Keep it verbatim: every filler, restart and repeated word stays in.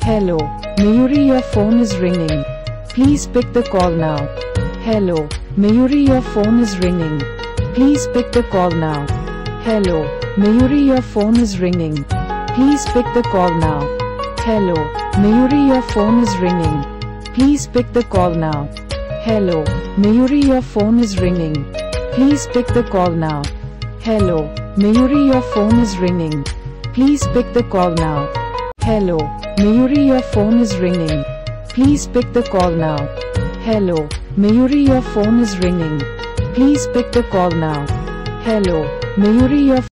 Hello, Mayuri, your phone is ringing. Please pick the call now. Hello, Mayuri, your phone is ringing. Please pick the call now. Hello, Mayuri, your phone is ringing. Please pick the call now. Hello, Mayuri, your phone is ringing. Please pick the call now. Hello, Mayuri, your phone is ringing. Please pick the call now. Hello, Mayuri, your phone is ringing. Please pick the call now. Hello, Mayuri, your phone is ringing. Please pick the call now. Hello, Mayuri, your phone is ringing. Please pick the call now. Hello, Mayuri, your